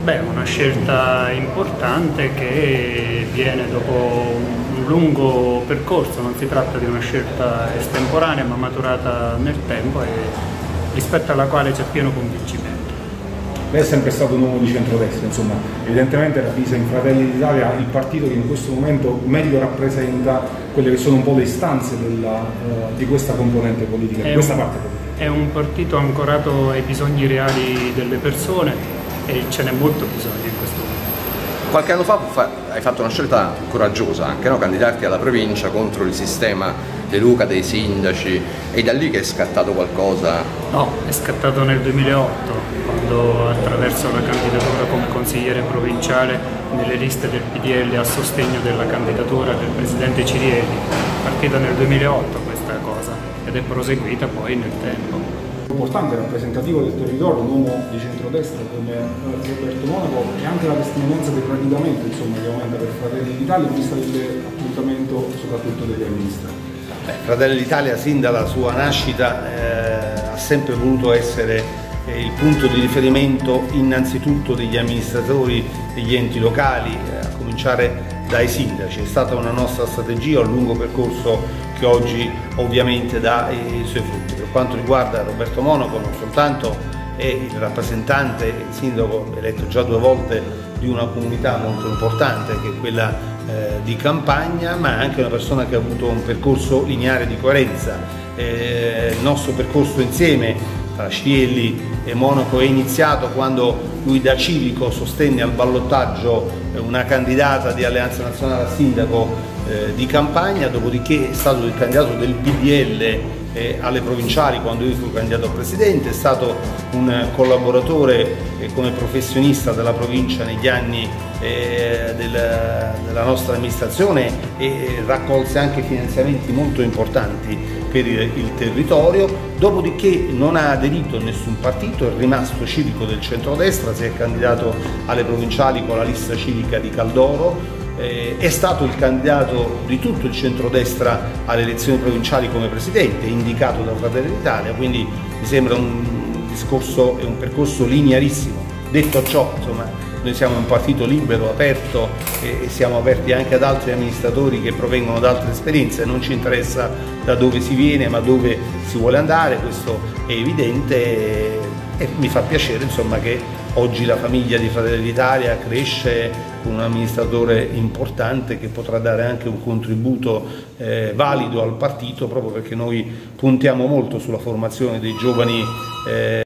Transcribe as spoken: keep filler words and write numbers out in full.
Beh, una scelta importante che viene dopo un lungo percorso, non si tratta di una scelta estemporanea ma maturata nel tempo e rispetto alla quale c'è pieno convincimento. Lei è sempre stato un uomo di centrodestra, insomma, evidentemente ravvisa in Fratelli d'Italia il partito che in questo momento meglio rappresenta quelle che sono un po' le istanze della, uh, di questa componente politica, di questa parte politica. È un partito ancorato ai bisogni reali delle persone e ce n'è molto bisogno in questo momento. Qualche anno fa hai fatto una scelta coraggiosa, anche no? Candidarti alla provincia contro il sistema De Luca, dei sindaci, e da lì che è scattato qualcosa? No, è scattato nel duemilaotto, quando attraverso la candidatura come consigliere provinciale nelle liste del P D L a sostegno della candidatura del presidente Cirielli. È partita nel duemilaotto questa cosa ed è proseguita poi nel tempo. Importante, rappresentativo del territorio, un uomo di centrodestra come Roberto Monaco, e anche la testimonianza del radicamento, insomma, che aumenta per Fratelli d'Italia in vista dell'appuntamento soprattutto degli amministrati. Beh, Fratelli d'Italia sin dalla sua nascita eh, ha sempre voluto essere eh, il punto di riferimento innanzitutto degli amministratori degli enti locali, eh, a cominciare dai sindaci. È stata una nostra strategia, un lungo percorso che oggi ovviamente dà i suoi frutti. Per quanto riguarda Roberto Monaco, non soltanto è il rappresentante, il sindaco eletto già due volte di una comunità molto importante che è quella eh, di Campagna, ma è anche una persona che ha avuto un percorso lineare di coerenza. Eh, il nostro percorso insieme tra Cirielli e Monaco è iniziato quando lui da civico sostenne al ballottaggio una candidata di Alleanza Nazionale a sindaco eh, di Campagna, dopodiché è stato il candidato del P D L eh, alle provinciali quando io fui candidato a presidente, è stato un collaboratore eh, come professionista della provincia negli anni eh, del, della nostra amministrazione e raccolse anche finanziamenti molto importanti per il, il territorio, dopodiché non ha aderito a nessun partito, è rimasto civico del centrodestra, si è candidato alle provinciali con la lista civica di Caldoro, eh, è stato il candidato di tutto il centrodestra alle elezioni provinciali come presidente, indicato da Fratelli d'Italia, quindi mi sembra un discorso e un percorso linearissimo. Detto ciò, insomma, noi siamo un partito libero, aperto e siamo aperti anche ad altri amministratori che provengono da altre esperienze, non ci interessa da dove si viene ma dove si vuole andare, questo è evidente e mi fa piacere, insomma, che oggi la famiglia di Fratelli d'Italia cresce con un amministratore importante che potrà dare anche un contributo eh, valido al partito, proprio perché noi puntiamo molto sulla formazione dei giovani eh,